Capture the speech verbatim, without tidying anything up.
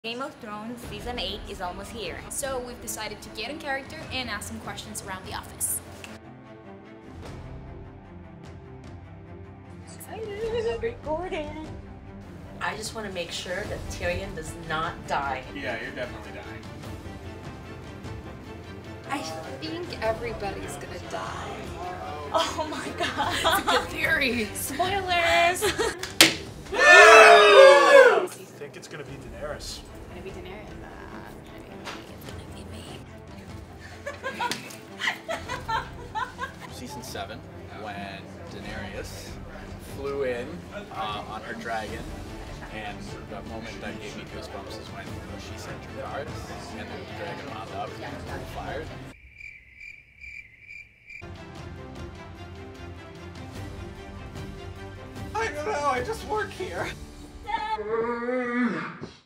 Game of Thrones Season eight is almost here. So we've decided to get in character and ask some questions around the office. Excited! Recording! I just want to make sure that Tyrion does not die. Yeah, you're definitely dying. I think everybody's gonna die. Oh my god. That's a good theory. Spoilers! I think it's gonna be Daenerys. It's gonna be Daenerys. Season seven, when Daenerys flew in uh, on her dragon, and the moment that gave me goosebumps is when she sent her guards, and then the dragon wound up and fired. I don't know, I just work here.